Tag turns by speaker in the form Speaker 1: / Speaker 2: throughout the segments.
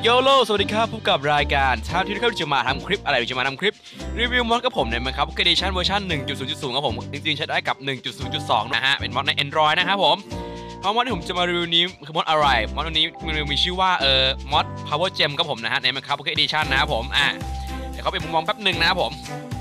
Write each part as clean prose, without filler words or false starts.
Speaker 1: โลสวัสดีครับพบกับรายการเช้าที่เราจะมาทำคลิปอะไรจะมาทำคลิปรีวิวมอดกับผมในมันครับเอดิชั่นเวอร์ชัน 1.0.0 ครับผมจริงๆใช้ได้กับ 1.0.2 นะฮะเป็นมอดใน Android นะครับผมเพราะมอดที่ผมจะมารีวิวนี้คือมอดอะไรมอดนี้มีชื่อว่ามอด Power Gem ครับผมนะฮะในมันครับเอดิชั่นนะครับผมเดี๋ยวเขาไปมุมมองแป๊บหนึ่งนะครับผม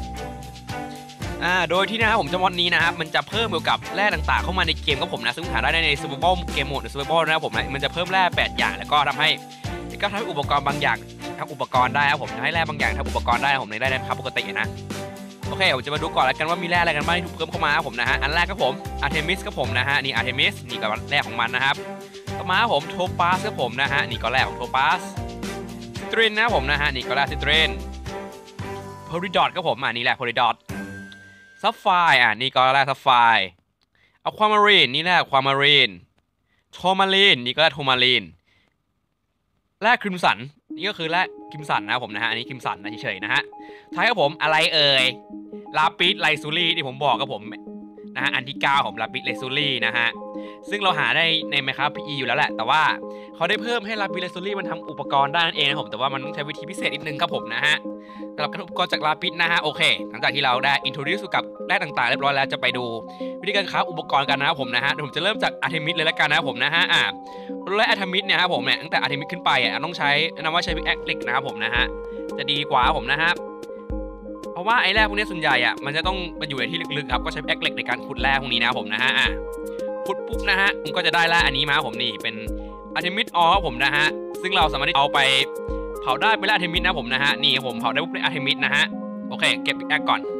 Speaker 1: โดยที่นะครับผมจะมอดนี้นะครับมันจะเพิ่มเกี่ยวกับแร่ต่างๆเข้ามาในเกมครับผมนะซึ่งหาได้ใน Survival เกมโหมดหรือ Survival นะครับผมนะมันจะเพิ่มแร่8อย่างแล้วก็ทำให้อุปกรณ์บางอย่างทำอุปกรณ์ได้ครับผมให้แร่บางอย่างทำอุปกรณ์ได้ผมในได้ครับปกตินะโอเคผมจะมาดูก่อนแล้วกันว่ามีแร่อะไรกันบ้างที่ถูกเพิ่มเข้ามาครับผมนะฮะอันแรกครับผมอาร์เทมิสครับผมนะฮะนี่อาร์เทมิสนี่ก็แร่ของมันนะครับต่อมาครับผมโทปาสครับผมนะฮะนี่ก็แร่ของโทปาสซิตรินนะผมนะฮะนี่ก็แร่ซิตรินโพลิดอทครับผมนี่แร่โพลิดอทซัฟไฟนี่ก็แร่ซัฟไฟอะความารีนนี่แร่ความารีนโทมารีนนี่ก็แร่โทมารีนแร่คริมสันนี่ก็คือแร่คริมสันนะผมนะฮะอันนี้คริมสันนะเฉยๆนะฮะท้ายครับผมอะไรลาปิสไลซูรี่ที่ผมบอกกับผมนะฮะอันที่9ของลาปิสไลซูรี่นะฮะซึ่งเราหาได้ในไหมครับ PE อยู่แล้วแหละแต่ว่าเขาได้เพิ่มให้ลาปิสไลซูรี่มันทำอุปกรณ์ได้นั่นเองนะผมแต่ว่ามันต้องใช้วิธีพิเศษนิดนึงครับผมนะฮะสำหรับการอุปกรณ์จากลาปิสนะฮะโอเคหลังจากที่เราได้อินโทรดิวส์กับแร่ต่างๆเรียบร้อยแล้วจะไปดูวิธีการค้าอุปกรณ์กันนะครับผมนะฮะผมจะเริ่มจากอาร์เทมิสเลยละกันนะครับผมนะฮะและอาร์เทมิสเนี่ยครับผมเนี่ยตั้งแต่อาร์เทมิสขึ้นไปต้องใช้นำว่าใช้พิกแอคเหล็กนะครับผมนะฮะจะดีกว่าผมนะฮะเพราะว่าไอ้แร่พวกนี้ส่วนใหญ่มันจะต้องมาอยู่ในที่ลึกๆครับก็ใช้พิกแอคเหล็กในการขุดแร่พวกนี้นะครับผมนะฮะขุดปุ๊บนะฮะมันก็จะได้แร่อันนี้มาผมนี่เป็นอาร์เทมิสออครับผมนะฮะซึ่งเราสามารถเอาไปเผาได้เป็นแร่อาร์เทมิสนะผมนะฮะนี่ผมเผาได้ปุ๊บเป็นอาร์เทมิสนะฮะโอเคเก็บพิกแอคก่อน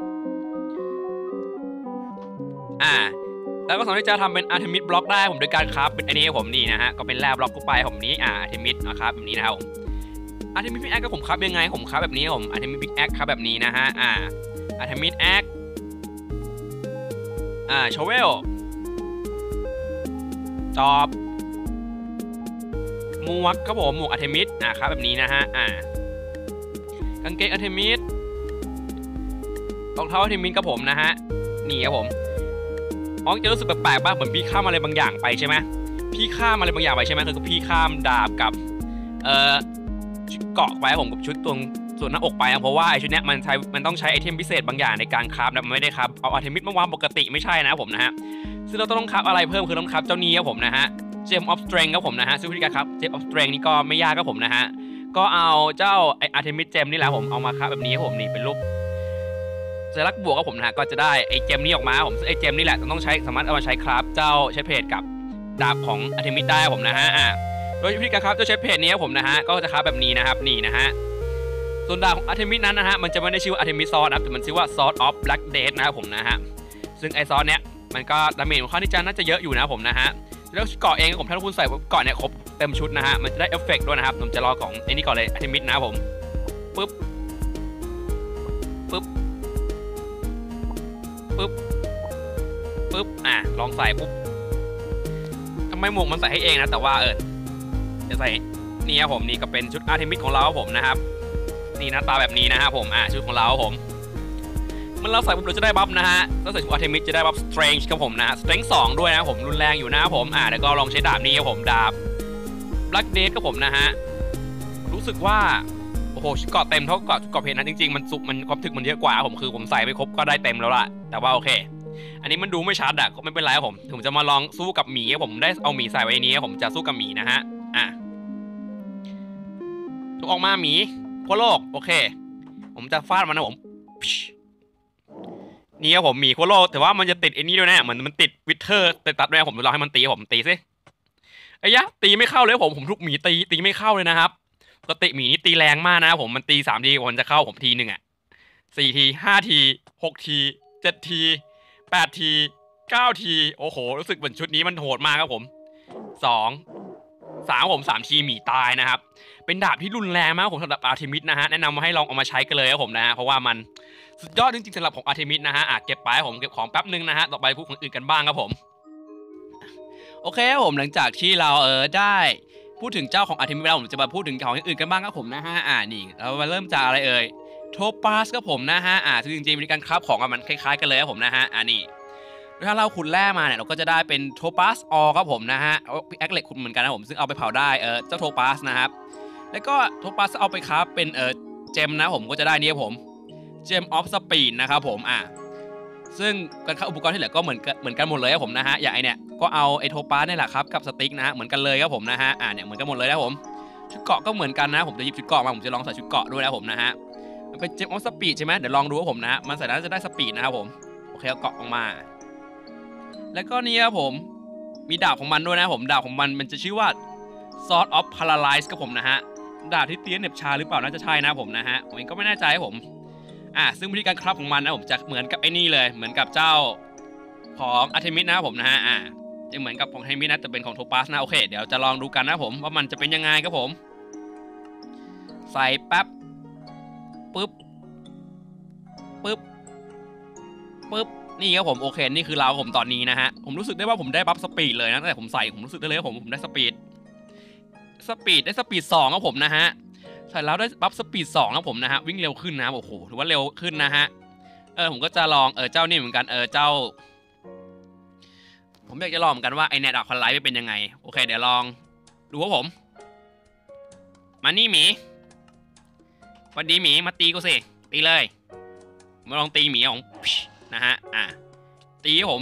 Speaker 1: แล้วก็สามารถที่จะทำเป็นอาร์เทมิสบล็อกได้ผมโดยการคราฟเป็นอันนี้ผมนี่นะฮะก็เป็นแร่บล็อกทั่วไปผมนี้อาร์เทมิสนะครับแบบนี้นะครับผมอาร์เทมิสพิกแอคก็ผมคราฟยังไงผมคราฟแบบนี้ผมอาร์เทมิสพิกแอคคราฟแบบนี้นะฮะอาร์เทมิสแอคโชเวลจอบหมวกครับผมหมวกอาร์เทมิสครับแบบนี้นะฮะกางเกงอาร์เทมิสรองเท้าอาร์เทมิสครับผมนะฮะนี่ครับผมจะรู้สึกแปลกๆบ้างเหมือนพี่ข้ามอะไรบางอย่างไปใช่ไหมพี่ข้ามอะไรบางอย่างไปใช่ไหมคือพี่ข้ามดาบกับชุดเกาะไปผมกับชุดตรงส่วนหน้าอกไปเพราะว่าไอชุดนี้มันต้องใช้ไอเทมพิเศษบางอย่างในการคราฟนะมันไม่ได้ครับเอาอาร์เทมิสมาวางปกติไม่ใช่นะผมนะฮะซึ่งเราต้องคราฟอะไรเพิ่มคือต้องคราฟเจ้านี้ครับผมนะฮะเจมออฟสเตรนท์ครับผมนะฮะซึ่งวิธีการครับเจมออฟสเตรนท์นี่ก็ไม่ยากครับผมนะฮะก็เอาเจ้าไออาร์เทมิสเจมนี่แหละผมเอามาคราฟแบบนี้ครับผมนี่เป็นรูปสัญลักษณ์บวกกับผมนะฮะก็จะได้ไอเจมนี้ออกมาผมไอเจมนี่แหละต้องใช้สามารถเอามาใช้คราฟเจ้าใช้เพจกับดาบของอาร์เทมิสได้ผมนะฮะโดยวิธีการคราฟเจ้าใช้เพจนี้ผมนะฮะก็จะคราฟแบบนี้นะครับนี่นะฮะส่วนดาบของอาร์เทมิสนั้นนะฮะมันจะไม่ได้ชื่อว่าอาร์เทมิสซอสนะแต่มันชื่อว่าซอสออฟแบล็กเดทนะครับผมนะฮะซึ่งไอซอสเนี้ยมันก็ดาเมจของเขาที่น่าจะเยอะอยู่นะผมนะฮะแล้วเกาะเองผมถ้าคุณใส่เกาะเนี้ยครบเต็มชุดนะฮะมันจะได้เอฟเฟกต์ด้วยนะครับผมจะรอของไอ้นี่ก่อนเลยอาร์เทมิสนะผมปึ๊บลองใส่ปุ๊บทำไมหมวกมันใส่ให้เองนะแต่ว่าจะใส่นี่ครับผมนี่ก็เป็นชุดอาร์เทมิสของเราครับผมนะครับนี่หน้าตาแบบนี้นะครับผมชุดของเราครับผมมันเราใส่ปุ๊บเราจะได้บัฟนะฮะถ้าใส่ชุดอาร์เทมิสจะได้บัฟสเตรนจ์ครับผมนะสเตรนจ์2ด้วยนะผมรุนแรงอยู่นะครับผมแล้วก็ลองใช้ดาบนี้ครับผมดาบแบล็กเดทครับผมนะฮะรู้สึกว่าโอ้โหเกาะเต็มเท่าเกาะเพจนะจริงๆมันความถึกมันเยอะกว่าผมใส่ไม่ครบก็ได้เต็มแล้วล่ะแต่ว่าโอเคอันนี้มันดูไม่ชัดก็ไม่เป็นไรผมจะมาลองสู้กับหมีผมได้เอาหมีใส่ไว้ในนี้ผมจะสู้กับหมีนะฮะถูกออกมาหมีขั้วโลกโอเคผมจะฟาดมันนะผมนี่ครับผมหมีขั้วโลกแต่ว่ามันจะติดไอ้นี้ด้วยนะมันติดวิเทอร์ตัดด้วยผมจะลองให้มันตีผมตีซิไอ้ยะตีไม่เข้าเลยผมทุกหมีตีไม่เข้าเลยนะครับปกติหมีนี่ตีแรงมากนะมันตี3 ทีมันจะเข้าผมทีหนึ่ง4 ที5 ที6 ที7 ที8 ที9 ทีโอ้โหรู้สึกเหมือนชุดนี้มันโหดมากครับผม2 3ผม3 ทีหมีตายนะครับเป็นดาบที่รุนแรงมากผมสำหรับอาร์เทมิสนะฮะแนะนำมาให้ลองเอามาใช้กันเลยครับผมนะฮะเพราะว่ามันสุดยอดจริงๆสำหรับของอาร์เทมิสนะฮะเก็บไปผมเก็บของแป๊บนึงนะฮะต่อไปพูดของอื่นกันบ้างครับผมโอเคครับผมหลังจากที่เราได้พูดถึงเจ้าของอาร์เทมิสแล้วผมจะมาพูดถึงของอื่นกันบ้างครับผมนะฮะนี่เรามาเริ่มจากอะไรโทปาสครับผมนะฮะซึ่งจริงๆวิธีการคราฟของมันคล้ายๆกันเลยครับผมนะฮะนี่ถ้าเราขุดแร่มาเนี่ยเราก็จะได้เป็นโทปาสออครับผมนะฮะพิกแอคเหล็กขุดเหมือนกันนะผมซึ่งเอาไปเผาได้เจ้าโทปาสนะครับแล้วก็โทปัสเอาไปครับเป็นเจมนะผมก็จะได้นี่ครับผมเจมออฟสปีดนะครับผมซึ่งการค้าอุปกรณ์ที่เหลือก็เหมือนกันหมดเลยครับผมนะฮะอย่างไอเนี่ยก็เอาไอโทปัสนี่แหละครับกับสติ๊กนะฮะเหมือนกันเลยครับผมนะฮะเนี่ยเหมือนกันหมดเลยนะผมชุดเกาะก็เหมือนกันนะผมจะหยิบชุดเกาะมาผมจะลองใส่ชุดเกาะด้วยนะผมนะฮะมันเป็นเจมออฟสปีดใช่ไหมเดี๋ยวลองดูครับผมนะมันใส่แล้วจะได้สปีดนะครับผมโอเคเอาเกาะออกมาแล้วก็นี่ครับผมมีดาบของมันด้วยนะผมดาบของมันจะชื่อว่า Sword of Paralyze ครับผมนะฮะดาบที่เตี้ยเหน็บชาหรือเปล่าน่าจะใช่นะผมนะฮะผมเองก็ไม่แน่ใจผมซึ่งวิธีการครับของมันนะผมจะเหมือนกับไอ้นี่เลยเหมือนกับเจ้าของอาร์เทมิสนะครับผมนะฮะจะเหมือนกับของอาร์เทมิสนะแต่เป็นของโทปัสนะโอเคเดี๋ยวจะลองดูกันนะผมว่ามันจะเป็นยังไงครับผมใส่แป๊บปึ๊บนี่ครับผมโอเคนี่คือเราผมตอนนี้นะฮะผมรู้สึกได้ว่าผมได้บัฟสปีดเลยนะตั้งแต่ผมใส่ผมรู้สึกได้เลยว่าผมได้สปีดได้สปีด2ครับผมนะฮะใส่แล้วได้บัฟสปีด2ครับผมนะฮะวิ่งเร็วขึ้นนะโอ้โหถือว่าเร็วขึ้นนะฮะผมก็จะลองเจ้านี่เหมือนกันเจ้าผมอยากจะลองเหมือนกันว่าไอเน็ตอะคอนไลท์เป็นยังไงโอเคเดี๋ยวลองดูครับผมมานี่หมีวันดีหมีมาตีกูสิตีเลยมาลองตีหมีของนะฮะตีผม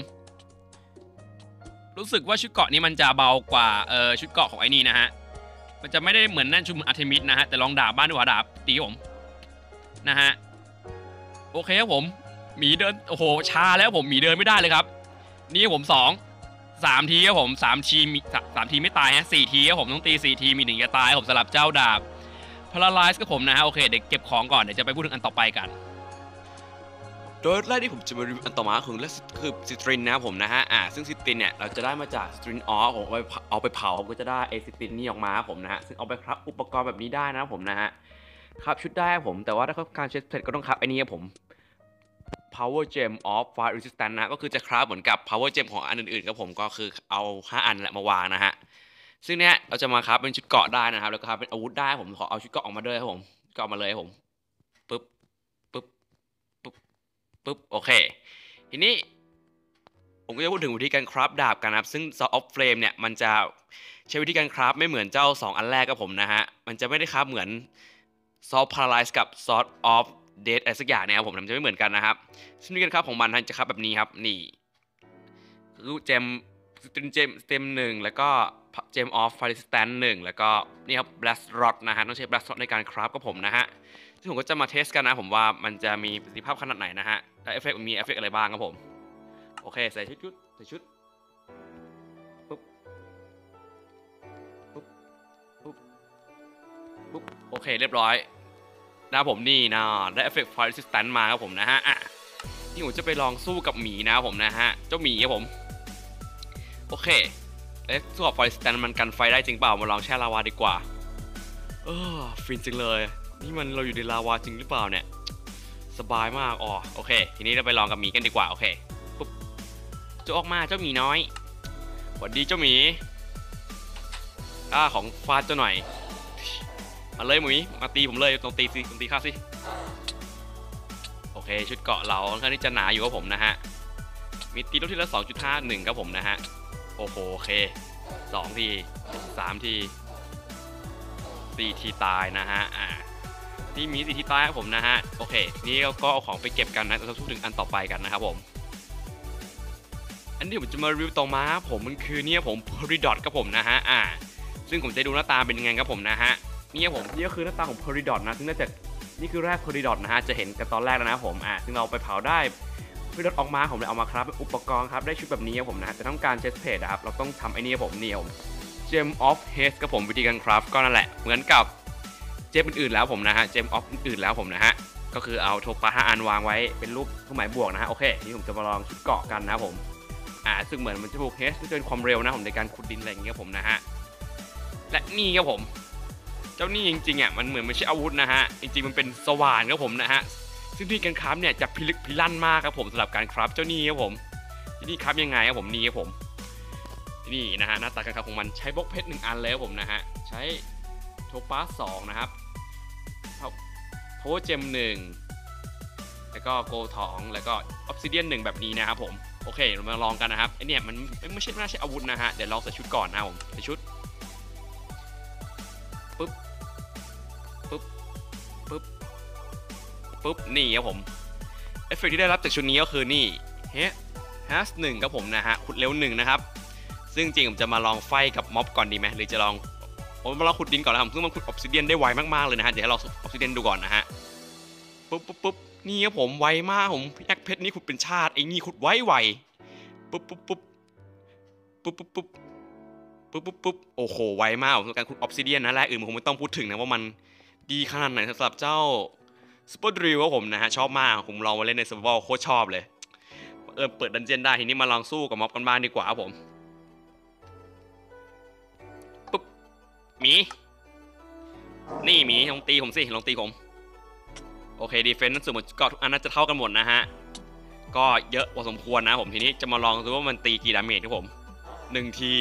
Speaker 1: รู้สึกว่าชุดเกาะนี้มันจะเบากว่าชุดเกาะของไอ้นี่นะฮะมันจะไม่ได้เหมือนนั่นชุดอาร์เทมิสนะฮะแต่ลองดาบบ้านด้วยดาบตีผมนะฮะโอเคครับผมหมีเดินโอ้โหชาแล้วผมหมีเดินไม่ได้เลยครับนี่ผม3 ทีครับผม3 ทีมี3 ทีไม่ตายฮะ4 ทีครับผมต้องตี4 ทีมี1จะตายผมสลับเจ้าดาบพาราไลซ์กับผมนะฮะโอเคเดี๋ยวเก็บของก่อนเดี๋ยวจะไปพูดถึงอันต่อไปกันโดยแรกที่ผมจะมารีวิวอันต่อมาคือซิตรินนะครับผมนะฮะซึ่งซิตรินเนี่ยเราจะได้มาจากซิตรินออฟผมเอาไปเผาผมก็จะได้ไอซิตรินนี่ออกมาผมนะฮะซึ่งเอาไปครับอุปกรณ์แบบนี้ได้นะผมนะฮะครับชุดได้ผมแต่ว่าถ้าการเช็ดเสร็จก็ต้องครับไอ้นี่ผม Power Gem of Fire Resistance นะก็คือจะคราฟเหมือนกับ Power Gem ของอันอื่นๆครับผมก็คือเอา5 อันแหละมาวางนะฮะซึ่งเนี้ยเราจะมาครับเป็นชุดเกราะได้นะครับแล้วก็ครับเป็นอาวุธได้ผมขอเอาชุดเกราะออกมาด้วยครับผมก็ออกมาเลยครับผมปึ๊บโอเคทีนี้ผมก็จะพูดถึงวิธีการคราฟดาบกันนะครับซึ่ง Sword of Flame เนี่ยมันจะใช้วิธีการคราฟไม่เหมือนเจ้า2 อันแรกกับผมนะฮะมันจะไม่ได้คราฟเหมือน Sword Paralyze กับ Sword of Death อะไรสักอย่างเนี่ยครับผมมันจะไม่เหมือนกันนะครับซึ่งวิธีการคราฟของมันจะคราฟแบบนี้ครับนี่คือเจม1แล้วก็เจม of Fire Resistance 1แล้วก็นี่ครับ Blast Rod นะฮะต้องใช้ Blast Rod ในการคราฟกับผมนะฮะซึ่งผมก็จะมาเทสกันนะผมว่ามันจะมีประสิทธิภาพขนาดไหนนะฮะและเอฟเฟกต์มีเอฟเฟกต์อะไรบ้างครับผมโอเคใส่ชุดปุ๊บโอเคเรียบร้อยนะผมนี่นะได้เอฟเฟกต์ Fire Resistance มาครับผมนะฮะนี่ผมจะไปลองสู้กับหมีนะผมนะฮะเจ้าหมีครับผมโอเคสู้กับ Fire Resistance มันกันไฟได้จริงเปล่ามาลองแช่ลาวาดีกว่าฟินจริงเลยนี่มันเราอยู่ในลาวาจริงหรือเปล่าเนี่ยสบายมากโอเคทีนี้เราไปลองกับหมีกันดีกว่าโอเคปุ๊บจะออกมาเจ้าหมีน้อยสวัสดีเจ้าหมีของฟาดเจ้าหน่อยมาเลยหมีมาตีผมเลยต้องตีข้าสิโอเคชุดเกาะเราค่อนข้างที่จะหนาอยู่กับผมนะฮะมีตีลูกที่ละ 2.51 ครับผมนะฮะโอ้โหโอเค2 ที3 ที4 ทีตายนะฮะที่มี4 ทีตายครับผมนะฮะโอเคนี่ก็เอาของไปเก็บกันนะเราพูดถึงอันต่อไปกันนะครับผมอันที่ผมจะมารีวิวต่อมาผมมันคือเนี่ยผม Peridot ครับผมนะฮะซึ่งผมจะดูหน้าตาเป็นยังไงครับผมนะฮะนี่ผมนี่ก็คือหน้าตาของ Peridot นะซึ่งน่าจะนี่คือแรก Peridot นะฮะจะเห็นกันตอนแรกแล้วนะผมซึ่งเราไปเผาได้ Peridot ออกมาผมเลยเอามาครับอุปกรณ์ครับได้ชุดแบบนี้ครับผมนะจะต้องการเชสเพดครับเราต้องทำไอ้นี่ผมนี่ผม Gem of Haste กับผมวิธีการคราฟก็นั่นแหละเหมือนกับเจมอื่นๆแล้วผมนะฮะ Gem of อื่นๆแล้วผมนะฮะก็คือเอาโทปัส5 อันวางไว้เป็นรูปเครื่องหมายบวกนะฮะโอเคนี่ผมจะมาลองชุดเกาะกันนะผมซึ่งเหมือนมันจะบวก Haste จะเป็นความเร็วนะผมในการขุดดินอะไรอย่างเงี้ยผมนะฮะและนี่ครับผมเจ้านี่จริงๆมันเหมือนไม่ใช่อาวุธนะฮะจริงๆมันเป็นสว่านครับผมนะฮะซึ่งที่การคราฟเนี่ยจะพิลึกพิลั่นมากครับผมสำหรับการคราฟเจ้านี่ครับผมที่นี่คราฟยังไงครับผมนี่ครับผมนี่นะฮะหน้าตาการคราฟของมันใช้บล็อกเพชร1 อันเลยครับผมนะฮะใช้โทปัส2นะครับโพเจม1แล้วก็โกทองแล้วก็ออฟซิเดียน1แบบนี้นะครับผมโอเคเรามาลองกันนะครับไอเนี่ยมันไม่ใช่อาวุธนะฮะเดี๋ยวลองใส่ชุดก่อนนะผมใส่ชุดปุ๊บปุ๊บปุ๊บปุ๊บนี่ครับผมเอฟเฟกต์ที่ได้รับจากชุดนี้ก็คือนี่has 1ครับผมนะฮะขุดเร็ว1นะครับซึ่งจริงผมจะมาลองไฟกับม็อบก่อนดีไหมหรือจะลองผมมาลองขุดดินก่อนนะครับซึ่งมันขุดออฟซิเดียนได้ไวมากๆเลยนะฮะเดี๋ยวให้เราออฟซิเดียนดูก่อนนะฮะปุ๊บนี่ครับผมไวมากผมแอคเพชรนี่ขุดเป็นชาติไอ้นี่ขุดไวปุ๊บโอ้โหไวมากสำหรับการขุดออฟซิเดียนนะแรกอื่นผมไม่ต้องพูดถึงนะว่ามันดีขนาดไหนสำหรับเจ้าซูเปอร์ดริลครับผมนะฮะชอบมากผมลองมาเล่นในเซิร์ฟเวอร์โคตรชอบเลยเปิดดันเจี้ยนได้ทีนี้มาลองสู้กับม็อบกันบ้างดีกว่าครับผมปุ๊บหมีนี่หมีลองตีผมสิลองตีผมโอเคดีเฟนส์ส่วนหมดก็ทุกอันน่าจะเท่ากันหมดนะฮะก็เยอะพอสมควรนะผมทีนี้จะมาลองดูว่ามันตีกี่ดาเมจครับผม1 ที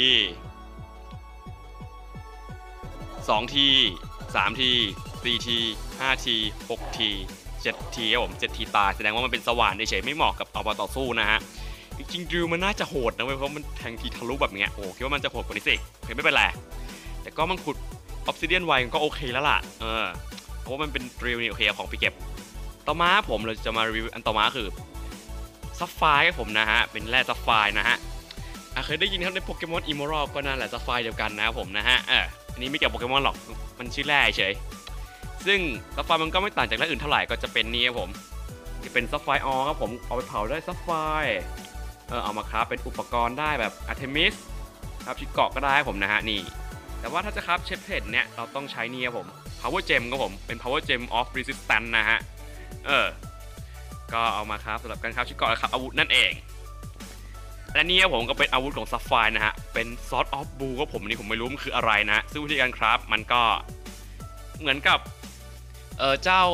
Speaker 1: 2 ที3 ที4 ที5 ที6 ที7 ทีครับผม7 ทีตายแสดงว่ามันเป็นสว่านเฉยๆไม่เหมาะกับเอามาต่อสู้นะฮะจริงๆดิวมันน่าจะโหดนะเว้ยเพราะมันแทงทีทะลุแบบเนี้ยโอ้คิดว่ามันจะโหดกว่านี้สิไม่เป็นไรแต่ก็มันขุดออฟซิเดียนไวก็โอเคแล้วล่ะเพราะว่ามันเป็นดิวนี่โอเคของไปเก็บต่อมาผมเราจะมารีวิวอันต่อมาคือซัฟไฟร์ครับผมนะฮะเป็นแร่ซัฟไฟร์นะฮะเคยได้ยินครับในโปเกมอนอิมมอรัลก็นั่นแหละซัฟไฟร์เดียวกันนะครับผมนะฮะอันนี้ไม่เกี่ยวกับโปเกมอนหรอกมันชื่อแร่เฉยซึ่งซัฟไฟร์มันก็ไม่ต่างจากแร่อื่นเท่าไหร่ก็จะเป็นนี่ครับผมจะเป็นซัฟไฟร์ออครับผมเอาไปเผาได้ซัฟไฟร์เอามาคราฟเป็นอุปกรณ์ได้แบบอาร์เทมิสครับชิ้นเกาะก็ได้ผมนะฮะนี่แต่ว่าถ้าจะคราฟเชฟเพลตเนี่ยเราต้องใช้นี่ครับผม power gem ครับผมเป็น power gem of resistance นะฮะก็เอามาคราฟสำหรับการคราฟชิ้นเกาะและคราฟอาวุธนั่นเองและนี่ครับผมก็เป็นอาวุธของซัฟไฟร์นะฮะเป็น Sword of Blue ก็ผมนี่ผมไม่รู้มันคืออะไรนะซึ่งวิธีการคราฟมันก็เหมือนกับเจ้า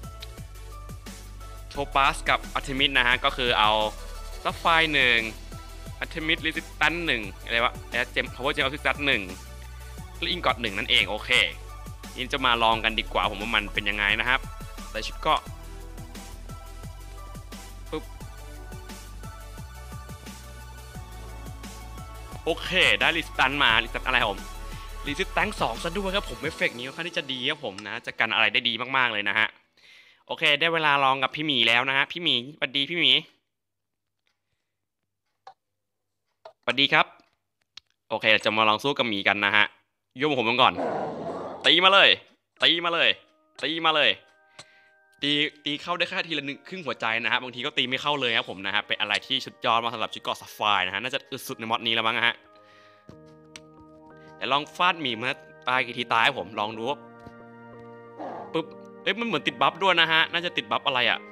Speaker 1: โทปัสกับอาร์เทมิสนะฮะก็คือเอาซัฟไฟร์1อาร์เทมิสรีสิสแตนซ์1อะไรวะเจมพาวเวอร์เจมออฟซิสแตนซ์1และอิงกอด1นั่นเองโอเคนี่จะมาลองกันดีกว่าผมว่ามันเป็นยังไงนะครับแต่ชุดก็ปุ๊บโอเคได้รีสิสแตนซ์มารีสิสแตนซ์อะไรผมรีสิสแตนซ์2ซะด้วยครับผมเอฟเฟกต์นี้ค่อนข้างที่จะดีครับผมนะจะกันอะไรได้ดีมากๆเลยนะฮะโอเคได้เวลาลองกับพี่หมีแล้วนะฮะพี่หมีสวัสดีพี่หมีสวัสดีครับโอเคเราจะมาลองสู้กับหมีกันนะฮะยุ่งผมก่อนตีมาเลยตีเข้าได้แค่ทีละครึ่งหัวใจนะฮะบางทีก็ตีไม่เข้าเลยครับผมนะฮะเป็นอะไรที่ชุดยอดมาสำหรับชุดเกาะซัฟไฟร์นะฮะน่าจะอึดสุดในม็อดนี้แล้วมั้งฮะแต่ลองฟาดหมีมาตายกี่ทีตายผมลองดูปุ๊บมันเหมือนติดบัฟด้วยนะฮะน่าจะติดบัฟอะไรอ่ะ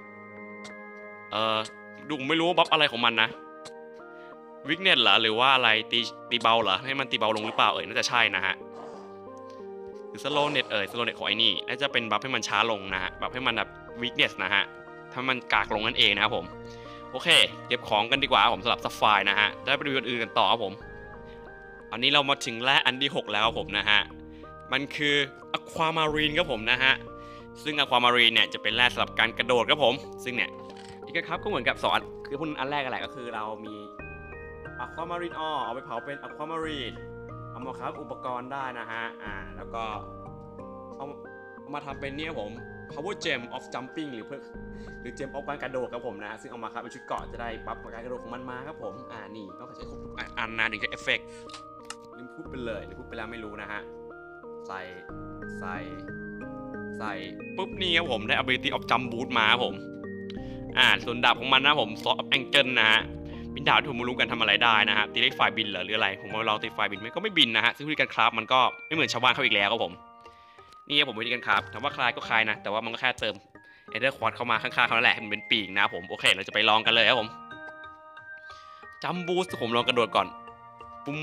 Speaker 1: ดูไม่รู้ว่าบัฟอะไรของมันนะวิกเน็ตเหรอหรือว่าอะไรตีเบาเหรอให้มันตีเบาลงหรือเปล่าน่าจะใช่นะฮะหรือสโลเน็ตสโลเน็ตของไอ้นี่น่าจะเป็นบัฟให้มันช้าลงนะฮะบัฟให้มันแบบวิกเนสนะฮะถ้ามันกากลงนั่นเองนะครับผมโอเคเก็บของกันดีกว่าผมสำหรับซัฟไฟร์นะฮะได้ไปดูอื่นกันต่อครับผมอันนี้เรามาถึงแร่อันที่6แล้วครับผมนะฮะมันคืออะความารีนครับผมนะฮะซึ่งอะความารีนเนี่ยจะเป็นแร่สำหรับการกระโดดครับผมซึ่งเนี่ยนี่ก็ครับก็เหมือนกับ2อันคือพูดอันแรกอะไรก็คือเรามีอะความารีนเอาไปเผาเป็นอะความารีนเอามาครับอุปกรณ์ได้นะฮะแล้วก็เอามาทำเป็นเนี่ยผม power gem of jumping หรือ gem of การกระโดดครับผมนะซึ่งเอามาครับเป็นชุดเกาะจะได้ปั๊บการกระโดดของมันมาครับผมนี่ต้องใช้ครบทุกอันนะถึงจะเอฟเฟกต์ลืมพูดไปเลยหรือพูดไปแล้วไม่รู้นะฮะใส่ปุ๊บนี่ครับผมได้ ability of jump boost มาครับผมส่วนดาบของมันนะผม sword of angel นะฮะบินดาบที่ผมไม่รู้กันทำอะไรได้นะฮะตีได้ไฟบินหรืออะไรผมมาลองตีไฟบินมันก็ไม่บินนะฮะซึ่งวิธีการคราฟมันก็ไม่เหมือนชาวบ้านเขาอีกแล้วครับผมนี่ผมวิธีการคราฟถามว่าคลายก็คลายนะแต่ว่ามันก็แค่เติมเอเดอร์ควอดเข้ามาข้างๆเขานั่นแหละมันเป็นปีกนะผมโอเคเราจะไปลองกันเลยครับผมจัมบูสผมลองกระโดดก่อนปุ้ม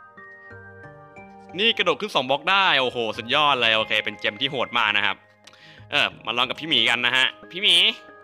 Speaker 1: นี่กระโดดขึ้น2 บล็อกได้โอ้โหสุดยอดเลยโอเคเป็นเจมที่โหดมากนะครับมาลองกับพี่หมีกันนะฮะพี่หมี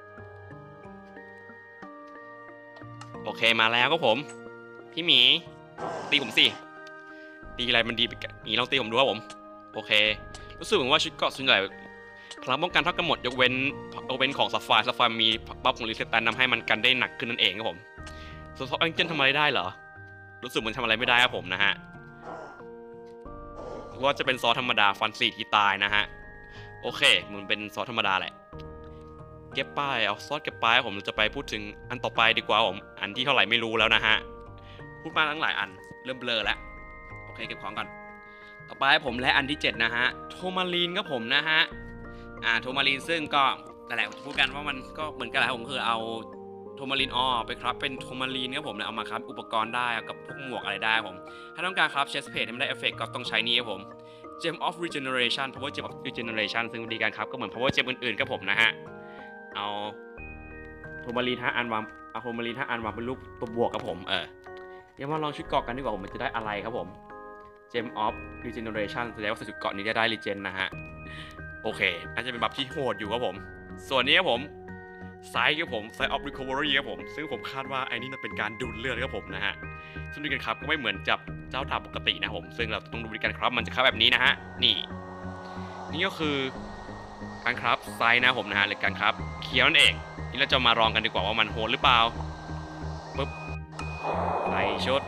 Speaker 1: โอเคมาแล้วครับผมพี่หมีตีผมสิตีอะไรมันดีไปหมีลองตีผมดูครับผมโอเครู้สึกเหมือนว่าชุดเกาะส่วนใหญ่พลังป้องกันเท่ากันหมดยกเว้นของซัฟไฟร์มีบัฟของรีเซ็ตตันทำให้มันกันได้หนักขึ้นนั่นเองครับผมส่วนซอฟต์แองเจิลทำอะไรได้เหรอรู้สึกเหมือนทำอะไรไม่ได้ครับผมนะฮะว่าจะเป็นซอสธรรมดาฟัน4 ทีตายนะฮะโโอเคมันเป็นซอสธรรมดาแหละเก็บป้ายเอาซอสเก็บป้ายผมจะไปพูดถึงอันต่อไปดีกว่าผมอันที่เท่าไหร่ไม่รู้แล้วนะฮะพูดมาตั้งหลายอันเริ่มเบลอแล้วโอเคเก็บของก่อนต่อไปผมและอันที่7นะฮะโทมารีนครับผมนะฮะโทมารีนซึ่งก็นั่นแหละพูดกันว่ามันก็เหมือนกันแหละผมคือเอาโทมารีนไปครับเป็นโทมารีนครับผมเอามาครับอุปกรณ์ได้กับพวกหมวกอะไรได้ผมถ้าต้องการครับเชสเพจให้มันได้เอฟเฟกต์ก็ต้องใช้นี่ครับผม Gem of Regeneration Power Gem of Regeneration ซึ่งวิธีการครับก็เหมือน Power Gem อื่นๆครับผมนะฮะเอาโทมารีน5 อันวางเอาโทมารีน5 อันวางเป็นรูปตัวบวกครับผมเดี๋ยวมาลองชุดเกาะกันดีกว่าผมมันจะได้อะไรครับผม Gem of Regeneration แสดงว่าชุดเกาะนี้จะได้ Regen นะฮะโอเคน่าจะเป็นบัฟที่โหดอยู่ครับผมส่วนนี้ครับผมไซส์ครับผมไซส์ of recovery ครับผมซึ่งผมคาดว่าไอ้นี่จะเป็นการดูดเลือดครับผมนะฮะซึ่งดูกันครับก็ไม่เหมือนจับเจ้าดาบปกตินะผมซึ่งเราต้องดูกันครับมันจะครับแบบนี้นะฮะนี่ก็คือการครับไซส์นะผมนะฮะหรือการครับเคี้ยวนั่นเองนี่เราจะมาลองกันดีกว่าว่ามันโหดหรือเปล่าปึ๊บใส่ชุด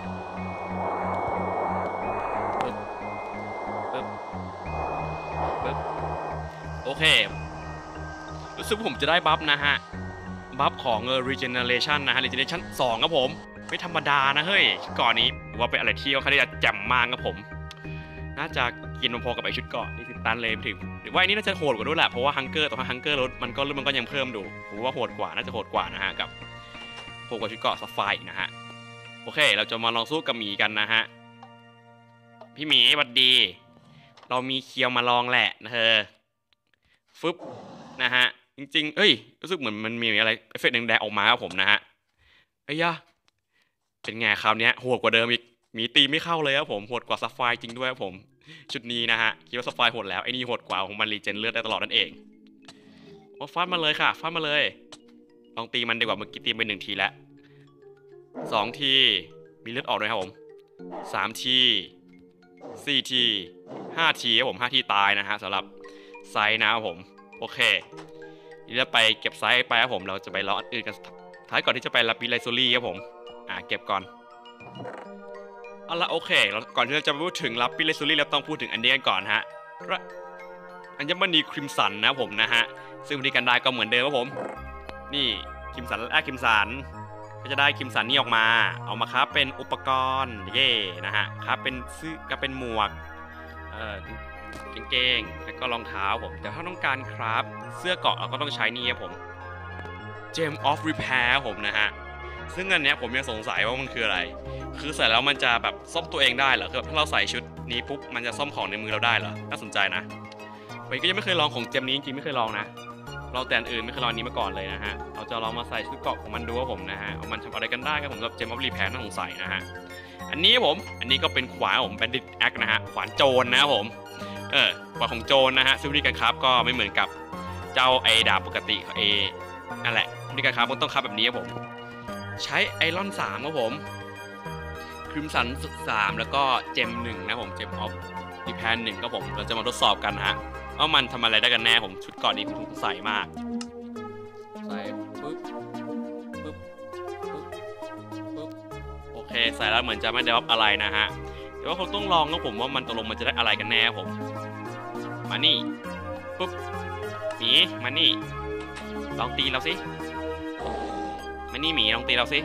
Speaker 1: ปึ๊บโอเครู้สึกผมจะได้บัฟนะฮะบัฟของregeneration นะฮะ regeneration 2ครับผมไม่ธรรมดานะเฮ้ยก่อนนี้ถือว่าเป็นอะไรที่เขาได้แจ่มมากครับผมน่าจะกินพอๆกับไอชุดเกาะนี่สิตันเลยถึงหรือว่าอันนี้น่าจะโหดกว่าด้วยแหละเพราะว่าฮังเกอร์ต่อฮังเกอร์ลดมันก็ยังเพิ่มดูผมว่าโหดกว่าน่าจะโหดกว่านะฮะกับโหดกว่าชุดเกาะซัฟไฟร์นะฮะโอเคเราจะมาลองสู้กับหมีกันนะฮะพี่หมีสวัสดีเรามีเคียวมาลองแหละนะเธอฟึบนะฮะจริงๆรู้สึกเหมือนมันมีอะไรเอฟเฟกต์แดงๆออกมาครับผมนะฮะยะเป็นไงคราวนี้โหดกว่าเดิมอีกมีตีไม่เข้าเลยครับผมโหดกว่าซัฟไฟร์จริงด้วยครับผมชุดนี้นะฮะคิดว่าซัฟไฟร์โหดแล้วไอ้นี่โหดกว่าของมันรีเจนเลือดได้ตลอดนั่นเองฟาดมาเลยค่ะฟาดมาเลยลองตีมันดีกว่าเมื่อกี้ตีไป1 ทีแล้ว2 ทีมีเลือดออกด้วยครับผม3 ที4 ที5 ทีครับผม5 ทีตายนะฮะสำหรับไซส์นะครับผมโอเคนี่จะไปเก็บไซส์ไปครับผมเราจะไปรออันอื่นกันท้ายก่อนที่จะไปลาปิไลโซลี่ครับผมเก็บก่อนเอาละโอเคแล้วก่อนที่เราจะพูดถึงลาปิไลโซลี่เราต้องพูดถึงอันนี้กันก่อนฮะอัญมณีคริมสันนะผมนะฮะซึ่งวิธีการได้ก็เหมือนเดิมครับผมนี่คริมสันคริมสันก็จะได้คริมสันนี่ออกมาเอามาครับเป็นอุปกรณ์เย่นะฮะครับเป็นเสื้อก็เป็นหมวกกางเกงแล้วก็รองเท้าผมแต่ถ้าต้องการครับเสื้อเกราะเราก็ต้องใช้นี่ครับผม Gem of Repair ผมนะฮะซึ่งอันเนี้ยผมยังสงสัยว่ามันคืออะไรคือใส่แล้วมันจะแบบซ่อมตัวเองได้เหรอคือถ้าเราใส่ชุดนี้ปุ๊บมันจะซ่อมของในมือเราได้เหรอน่าสนใจนะผมก็ยังไม่เคยลองของเจมนี้จริงๆไม่เคยลองนะเราแต่อื่นไม่เคยลองนี้มาก่อนเลยนะฮะเราจะลองมาใส่ชุดเกราะของมันดูว่าผมนะฮะมันทำอะไรกันได้ครับผมกับ Gem of Repair น่าสงสัยนะฮะอันนี้ก็เป็นขวานผม Bandit Axe นะฮะขวานโจรนะครับผมขวานของโจรนะฮะซึ่งวิธีการคราฟก็ไม่เหมือนกับเจ้าดาบปกตินั่นแหละวิธีการคราฟมันต้องคราฟแบบนี้ครับผมใช้ไอรอน3ครับผมคริมสัน3แล้วก็เจม1นะผมเจมออฟดีแพน1ครับผมเราจะมาทดสอบกันนะฮะว่ามันทำอะไรได้กันแน่ผมชุดก่อนนี้ผมใส่มากใส่ปึ๊บโอเคใส่แล้วเหมือนจะไม่ได้รับอะไรนะฮะแต่ว่าผมต้องลองนะผมว่ามันตกลงมันจะได้อะไรกันแน่ผมมานี่ปึ๊บหมีมานี่ลองตีเราสิมานี่หมีลองตีเราสิ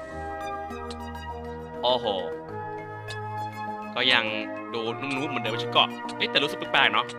Speaker 1: โอ้โหก็ยังดูนุ่มๆเหมือนเดิมชุดเกาะแต่รู้สึกแปลกๆเนาะ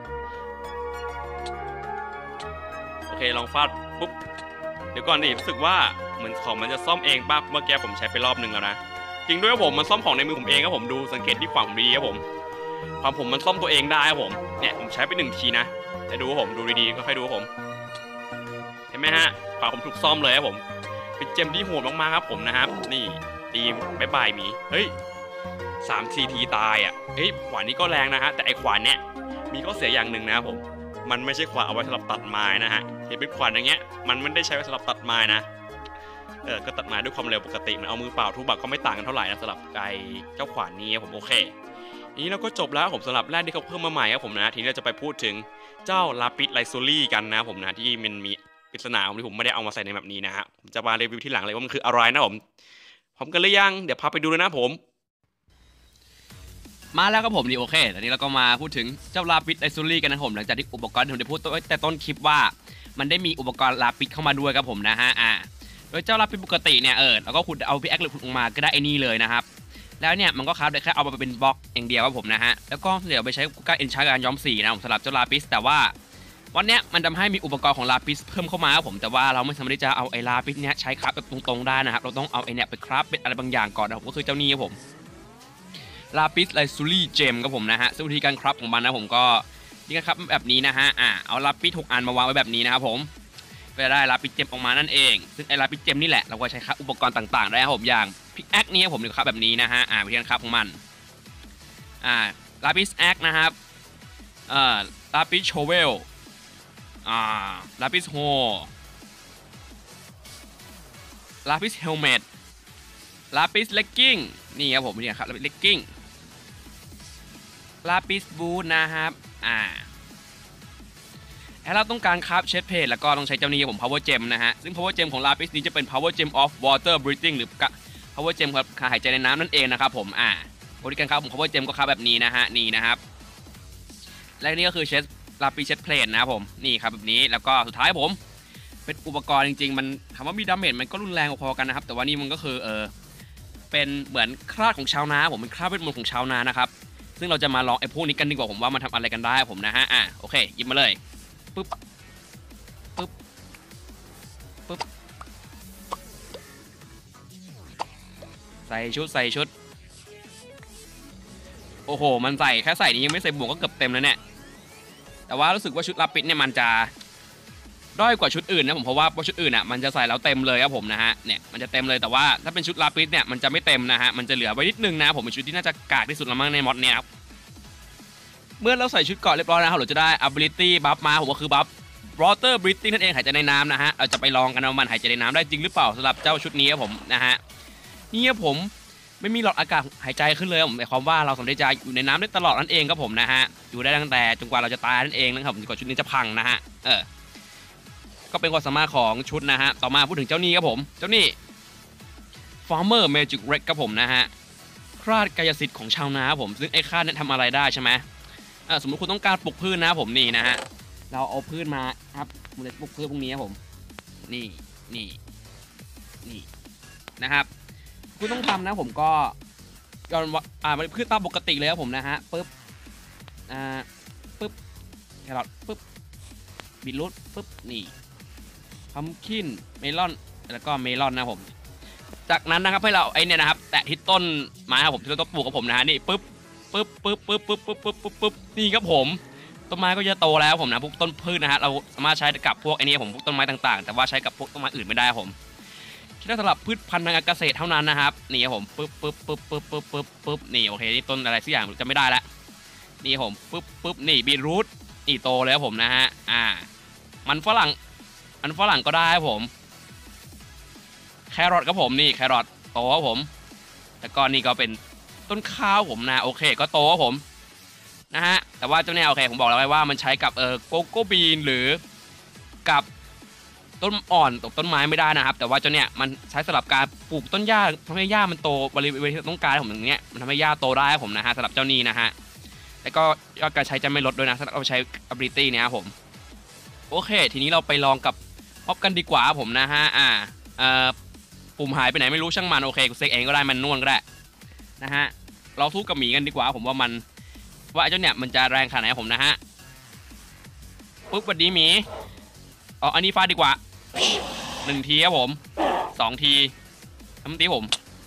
Speaker 1: โอเคลองฟาดปุ๊บเดี๋ยวก่อนดิรู้สึกว่าเหมือนของมันจะซ่อมเองป่ะเมื่อกี้ผมใช้ไปรอบนึงแล้วนะจริงด้วยครับผมมันซ่อมของในมือผมเองครับผมดูสังเกตที่ขวาผมดีครับผมความผมมันซ่อมตัวเองได้ครับผมเนี่ยผมใช้ไป1 ทีนะจะดูผมดูดีๆก็ค่อยดูผมเห็นไหมฮะขวาผมถูกซ่อมเลยครับผมเป็นเจมที่โหดมากๆครับผมนะครับนี่ตีบายหมีเฮ้ย3 ทีตายขวานนี้ก็แรงนะฮะแต่ไอขวานเนี้ยมีข้อเสียอย่างหนึ่งนะครับผมมันไม่ใช่ขวานเอาไว้สำหรับตัดไม้นะฮะเห็นเป็นขวานอย่างเงี้ยมันไม่ได้ใช้ไว้สำหรับตัดไม้นะก็ตัดไม้ด้วยความเร็วปกติมันเอามือเปล่าทุบบักก็ไม่ต่างกันเท่าไหร่นะสำหรับไอเจ้าขวานนี้ผมโอเคนี้เราก็จบแล้วผมสำหรับแรกที่เขาเพิ่มมาใหม่ครับผมนะทีนี้เราจะไปพูดถึงเจ้าลาปิสไลโซลี่กันนะผมนะที่มันมีปริศนาที่ผมไม่ได้เอามาใส่ในแบบนี้นะฮะผมจะมารีวิวที่หลังเลยว่ามันคืออะไรนะผมพร้อมกันหรือยังเดี๋ยวพาไปดูเลยนะผมมาแล้วครับผมนี่โอเคตอนนี้เราก็มาพูดถึงเจ้าลาปิดไอซูรี่กันนะครับผมหลังจากที่อุปกรณ์ที่ผมได้พูดแต่ต้นคลิปว่ามันได้มีอุปกรณ์ลาปิดเข้ามาด้วยครับผมนะฮะโดยเจ้าลาปิดปกติเนี่ยแล้วก็ขุดเอาพิกแอคหรือขุดลงมาก็ได้ไอ้นี่เลยนะครับแล้วเนี่ยมันก็ครับได้แค่เอามาเป็นบล็อกอย่างเดียวครับผมนะฮะแล้วก็เดี๋ยวไปใช้การเอนชาร์การย้อมสีนะผมสำหรับเจ้าลาปิสแต่ว่าวันนี้มันทำให้มีอุปกรณ์ของลาปิสเพิ่มเข้ามาครับผมแต่ว่าเราไม่สามารถที่จะเอาไอ้ลาปิสเนี้ยใช้คราฟแบบตรงๆได้นะครับเราต้องเอาไอ้เนี่ยไปคราฟเป็นอะไรบางอย่างก่อนนะผมก็คือเจ้านี้ครับผมลาปิสไลซูรี่เจมครับผมนะฮะซึ่งวิธีการคราฟของมันนะผมก็นี่ครับแบบนี้นะฮะเอาลาปิส6 อันมาวางไว้แบบนี้นะครับผมก็จะได้ลาปิสเจมออกมานั่นเองซึ่งไอ้ลาปิสเจมนี่แหละเราก็ใช้ครับอุปกรณ์ต่างๆได้ครับผมอย่างพิกแอคนี่ผมดูครับแบบนี้นะฮะวิธีการคราฟของมันลาปิสแอคนะครับลาปิสโชเวลลาปิสโฮลาปิสเฮลเมตลาปิสเลกกิ้งนี่ครับผมนี่ครับลาปิสเลกกิ้งลาปิสบูทนะครับถ้าเราต้องการคราฟเชดเพจแล้วก็ต้องใช้เจ้านี้ครับผม power gem นะฮะซึ่ง power gem ของลาปิสนี้จะเป็น power gem of water breathing หรือ power gem ครับหายใจในน้ำนั่นเองนะครับผมบริการครับผม power gem ก็ครับแบบนี้นะฮะนี่นะครับและนี่ก็คือเชดลาปิสเชดเพลทนะครับผมนี่ครับแบบนี้แล้วก็สุดท้ายผมเป็นอุปกรณ์จริงๆมันถามว่ามีดาเมจมันก็รุนแรงพอกันนะครับแต่ว่านี่มันก็คือเป็นเหมือนคราดของชาวนาผมเป็นคราดเวทมนต์ของชาวนานะครับซึ่งเราจะมาลองไอ้พวกนี้กันดีกว่าผมว่ามันทำอะไรกันได้ผมนะฮะโอเคหยิบมาเลยปึ๊บปึ๊บปึ๊บใส่ชุดโอ้โหมันใส่แค่ใส่นี้ยังไม่ใส่บวกก็เกือบเต็มแล้วเนี่ยแต่ว่ารู้สึกว่าชุดลาปิสเนี่ยมันจะด้อยกว่าชุดอื่นนะผมเพราะว่าชุดอื่นมันจะใส่แล้วเต็มเลยครับผมนะฮะเนี่ยมันจะเต็มเลยแต่ว่าถ้าเป็นชุดลาปิสเนี่ยมันจะไม่เต็มนะฮะมันจะเหลือไว้นิดนึงนะผมเป็นชุดที่น่าจะกากที่สุดละมั้งในมอดเนี่ยครับเมื่อเราใส่ชุดเกราะเรียบร้อยนะครับเราจะได้ ability buff มาผมก็คือ buff water breathing นั่นเองหายใจในน้ำนะฮะเราจะไปลองกันว่ามันหายใจในน้ำได้จริงหรือเปล่าสำหรับเจ้าชุดนี้ครับผมนะฮะนี่ครับผมไม่มีหลอดอากาศหายใจขึ้นเลยผมหมายความว่าเราสามารถจะอยู่ในน้ำได้ตลอดนั่นเองครับผมนะฮะอยู่ได้ตั้งแต่จนกว่าเราจะตายนั่นเองนะครับจนกว่าชุดนี้จะพังนะฮะก็เป็นความสามารถของชุดนะฮะต่อมาพูดถึงเจ้านี้ครับผมเจ้านี้ Farmer Magic Wreck ครับผมนะฮะคราดกายสิทธิ์ของชาวนาผมซึ่งไอ้คราดนั้นทำอะไรได้ใช่ไหมสมมติคุณต้องการปลูกพืชนะผมนี่นะฮะเราเอาพืชมาครับเมล็ดปลูกพืชพวกนี้ครับผมนี่นะครับคุณต้องทำนะผมก็ย้อนมันพืชตามปกติเลยครับผมนะฮะปึ๊บแครอทปึ๊บบีทรูทปึ๊บนี่พัมคินเมลอนแล้วก็เมลอนนะผมจากนั้นนะครับให้เราไอเนี่ยนะครับแตะที่ต้นไม้ครับผมที่เราต้องปลูกกับผมนะฮะนี่ปึ๊บนี่ครับผมต้นไม้ก็จะโตแล้วผมนะพวกต้นพืชนะฮะเราสามารถใช้กับพวกไอ้นี่ผมพวกต้นไม้ต่างๆแต่ว่าใช้กับพวกต้นไม้อื่นไม่ได้ผมคิดว่าสำหรับพืชพันธุ์ทางการเกษตรเท่านั้นนะครับนี่ครับผมปึ๊บนี่โอเคนี่ต้นอะไรสักอย่างจะไม่ได้ละนี่ผมปึ๊บนี่บีทรูทนี่โตแล้วผมนะฮะมันฝรั่งก็ได้ครับผมแครอทครับผมนี่แครอทโตครับผมแล้วก็นี่ก็เป็นต้นข้าวผมนะโอเคก็โตครับผมนะฮะแต่ว่าเจ้าเนี่ยโอเคผมบอกแล้วไว้ว่ามันใช้กับโกโก้บีนหรือกับต้นอ่อนต้นไม้ไม่ได้นะครับแต่ว่าเจ้าเนี่ยมันใช้สำหรับการปลูกต้นหญ้าทำให้หญ้ามันโตบริเวณที่ต้องการผมอย่างเงี้ยมันทำให้หญ้าโตได้ผมนะฮะสำหรับเจ้านี้นะฮะแล้วก็ยอดการใช้จะไม่ลดด้วยนะถ้าเราใช้ ability เนี่ยครับผมโอเคทีนี้เราไปลองกับม็อบกันดีกว่าผมนะฮะปุ่มหายไปไหนไม่รู้ช่างมันโอเคกูเซ็กเองก็ได้มันนวลก็ได้นะฮะเราสู้กับหมีกันดีกว่าผมว่าเจ้าเนี่ยมันจะแรงขนาดไหนผมนะฮะปุ๊บวันนี้หมีอันนี้ฟาดดีกว่า1 ทีครับผม2 ทีตีผม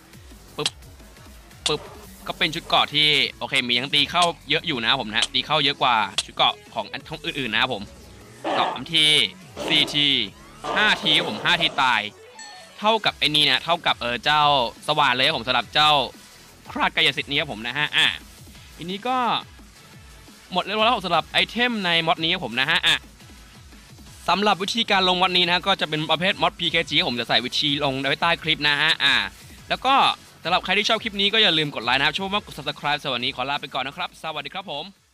Speaker 1: ปึ๊บก็เป็นชุดเกราะที่โอเคมียังตีเข้าเยอะอยู่นะผมนะตีเข้าเยอะกว่าชุดเกราะของอันอื่นๆนะครับผม3 ที4 ที5 ทีผม5 ทีตายเท่ากับไอ้นี่นะเท่ากับเจ้าสว่านเลยผมสำหรับเจ้าคราดกายสิทธิ์นี้ผมนะฮะทีนี้ก็หมดเรียบร้อยแล้วสำหรับไอเทมในมอดนี้ผมนะฮะสำหรับวิธีการลงมอดนี้นะก็จะเป็นประเภทมอด PKG ผมจะใส่วิธีลงไว้ใต้คลิปนะฮะแล้วก็สำหรับใครที่ชอบคลิปนี้ก็อย่าลืมกดไลค์นะครับช่วยมากกด subscribe สวัสดีขอลาไปก่อนนะครับสวัสดีครับผม